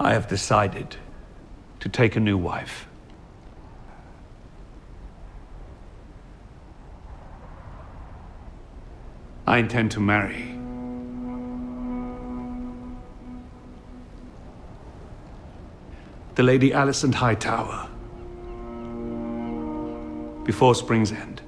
I have decided to take a new wife. I intend to marry the Lady Alicent Hightower before spring's end.